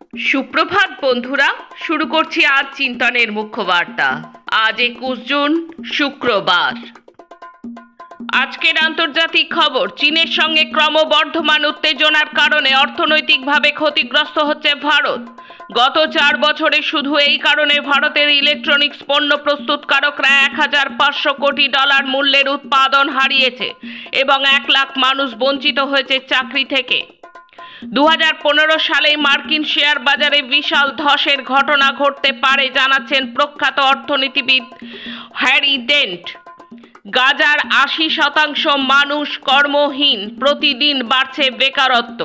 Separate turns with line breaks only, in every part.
সুপ্রভাত বন্ধুরা, শুরু করছি আজ চিন্তনের মুখ্য বার্তা। আজ 21 জুন শুক্রবার। আজকের আন্তর্জাতিক খবর। চীনের সঙ্গে ক্রমবর্ধমান উত্তেজনার কারণে অর্থনৈতিকভাবে ক্ষতিগ্রস্ত হচ্ছে ভারত। গত 4 বছরে শুধু এই কারণে ভারতের ইলেকট্রনিক্স পণ্য প্রস্তুতকারকরা $1,500 কোটি মূল্যের উৎপাদন হারিয়েছে এবং 1 লাখ মানুষ বঞ্চিত হয়েছে চাকরি থেকে। 2015 সালে মার্কিন শেয়ার বাজারে বিশাল ধসের ঘটনা ঘটতে পারে জানাচ্ছেন প্রখ্যাত অর্থনীতিবিদ হ্যারি ডেন্ট। গাজার 80% মানুষ কর্মহীন, প্রতিদিন বাড়ছে বেকারত্ব।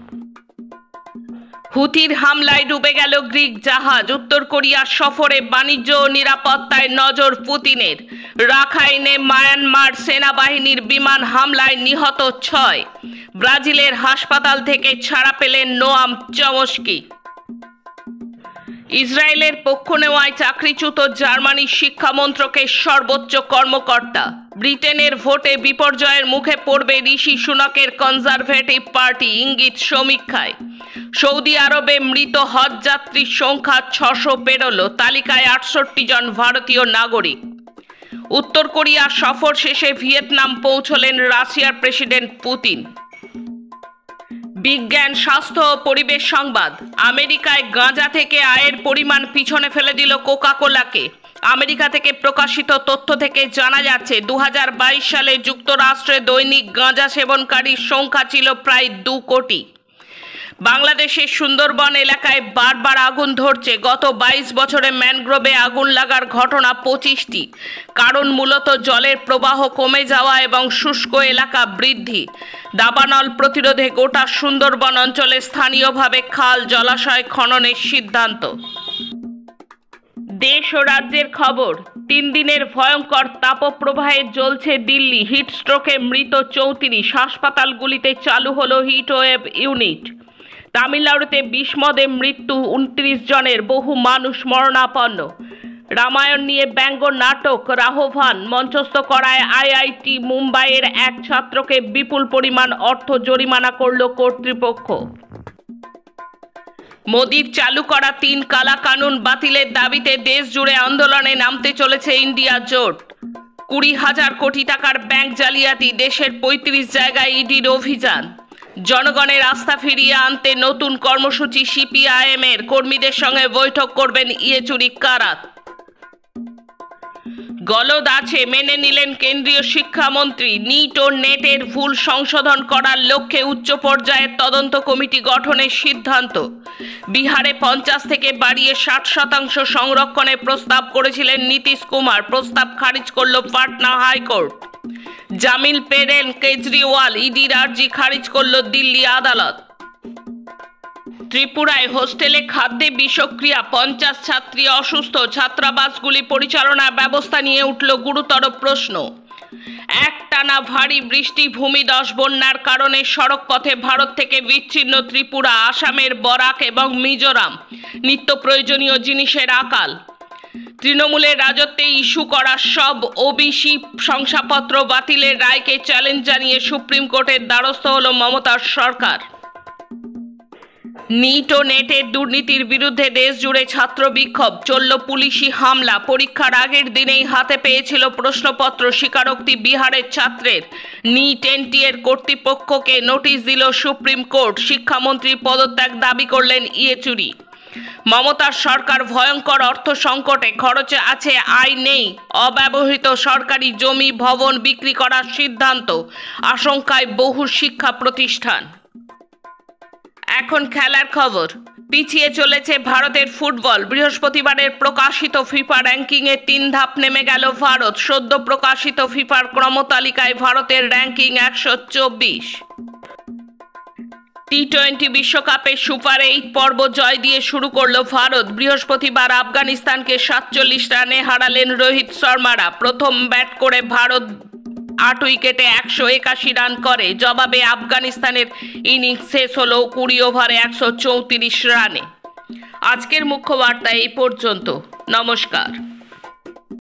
হুথির হামলায় ডুবে গেল গ্রিক জাহাজ। উত্তর কোরিয়ার সফরে বাণিজ্য ও নিরাপত্তায় নজর পুতিনের। রাখাইনে মায়ানমার সেনাবাহিনীর বিমান হামলায় নিহত 6। ব্রাজিলের হাসপাতাল থেকে ছাড়া পেলেন নোয়াম চমস্কি। ইসরায়েলের পক্ষ নেওয়ায় চাকরিচ্যুত জার্মানির শিক্ষামন্ত্রকের সর্বোচ্চ কর্মকর্তা। ব্রিটেনের ভোটে বিপর্যয়ের মুখে পড়বে ঋষি সুনাকের কনজারভেটিভ পার্টি, ইঙ্গিত সমীক্ষায়। সৌদি আরবে মৃত হজ যাত্রীর সংখ্যা 600 পেরোল। তালিকায় 68 জন ভারতীয় নাগরিক। উত্তর কোরিয়া সফর শেষে ভিয়েতনাম পৌঁছলেন রাশিয়ার প্রেসিডেন্ট পুতিন। বিজ্ঞান, স্বাস্থ্য ও পরিবেশ সংবাদ। আমেরিকায় গাঁজা থেকে আয়ের পরিমাণ পিছনে ফেলে দিল কোকা-কোলাকে। আমেরিকা থেকে প্রকাশিত তথ্য থেকে জানা যাচ্ছে 2022 সালে যুক্তরাষ্ট্রে দৈনিক গাঁজা সেবনকারীর সংখ্যা ছিল প্রায় 2 কোটি। বাংলাদেশের সুন্দরবন এলাকায় বারবার আগুন ধরছে। গত 22 বছরে ম্যানগ্রোভে আগুন লাগার ঘটনা 25টি। কারণ মূলত জলের প্রবাহ কমে যাওয়া এবং শুষ্ক এলাকা বৃদ্ধি। দাবানল প্রতিরোধে গোটা সুন্দরবন অঞ্চলে স্থানীয়ভাবে খাল, জলাশয় খননের সিদ্ধান্ত। দেশ ও রাজ্যের খবর। 3 দিনের ভয়ঙ্কর তাপপ্রবাহে জ্বলছে দিল্লি। হিটস্ট্রোকে মৃত 34। হাসপাতালগুলিতে চালু হলো হিটওয়েভ ইউনিট। তামিলনাড়ুতে বিষমদে মৃত্যু 29 জনের, বহু মানুষ মরণাপন্ন। রামায়ণ নিয়ে ব্যঙ্গ নাটক রাহভান মঞ্চস্থ করায় আইআইটি মুম্বাইয়ের এক ছাত্রকে বিপুল পরিমাণ অর্থ জরিমানা করল কর্তৃপক্ষ। মোদির চালু করা 3 কালা কানুন বাতিলের দাবিতে দেশ জুড়ে আন্দোলনে নামতে চলেছে ইন্ডিয়া জোট। 20,000 কোটি টাকার ব্যাংক জালিয়াতি, দেশের 35 জায়গায় ইডির অভিযান। জনগণের আস্থা ফিরিয়ে আনতে নতুন কর্মসূচি সিপিআইএম এর। কর্মীদের সঙ্গে বৈঠক করবেন ইয়েচুরি কারাত। গলদ আছে, মেনে নিলেন কেন্দ্রীয় শিক্ষামন্ত্রী। নিট ও নেটের ভুল সংশোধন করার লক্ষ্যে উচ্চ পর্যায়ের তদন্ত কমিটি গঠনের সিদ্ধান্ত। বিহারে 50 থেকে বাড়িয়ে 60% সংরক্ষণের প্রস্তাব করেছিলেন নীতিশ কুমার। প্রস্তাব খারিজ করল পাটনা হাইকোর্ট। জামিন পেলেন কেজরিওয়াল। ইডির আর্জি খারিজ করল দিল্লি আদালত। ত্রিপুরায় হোস্টেলে খাদ্যে বিষক্রিয়া, 50 ছাত্রী অসুস্থ। ছাত্রাবাসগুলি পরিচালনার ব্যবস্থা নিয়ে উঠল গুরুতর প্রশ্ন। একটানা ভারী বৃষ্টি, ভূমিধস, বন্যার কারণে সড়কপথে ভারত থেকে বিচ্ছিন্ন ত্রিপুরা, আসামের বরাক এবং মিজোরাম। নিত্য প্রয়োজনীয় জিনিসের আকাল। তৃণমূলের রাজত্বে ইস্যু করা সব ওবিসি শংসাপত্র বাতিলের রায়কে চ্যালেঞ্জ জানিয়ে সুপ্রিম কোর্টের দ্বারস্থ হল মমতার সরকার। নিট ও নেটের দুর্নীতির বিরুদ্ধে দেশ জুড়ে ছাত্র বিক্ষোভ, চলল পুলিশি হামলা। পরীক্ষার আগের দিনেই হাতে পেয়েছিল প্রশ্নপত্র, স্বীকারোক্তি বিহারের ছাত্রের। নিট এনটিএর কর্তৃপক্ষকে নোটিশ দিল সুপ্রিম কোর্ট। শিক্ষামন্ত্রীর পদত্যাগ দাবি করলেন ইয়েচুরি। মমতার সরকার ভয়ঙ্কর অর্থ সংকটে, খরচে আছে, আয় নেই। অব্যবহৃত সরকারি জমি, ভবন বিক্রি করার সিদ্ধান্ত। আশঙ্কায় বহু শিক্ষা প্রতিষ্ঠান। এখন খেলার খবর। পিছিয়ে চলেছে ভারতের ফুটবল। বৃহস্পতিবারের প্রকাশিত ফিফা র্যাঙ্কিংয়ে 3 ধাপ নেমে গেল ভারত। সদ্য প্রকাশিত ফিফার ক্রমতালিকায় ভারতের র্যাঙ্কিং 124। টি-20 বিশ্বকাপের সুপার 8 পর্ব জয় দিয়ে শুরু করল ভারত। বৃহস্পতিবার আফগানিস্তানকে 47 রানে হারালেন রোহিত শর্মারা। প্রথম ব্যাট করে ভারত 8 উইকেটে 181 রান করে। জবাবে আফগানিস্তানের ইনিংস শেষ হলো 20 ওভারে 134 রানে। আজকের মুখ্য বার্তা এই পর্যন্ত। নমস্কার।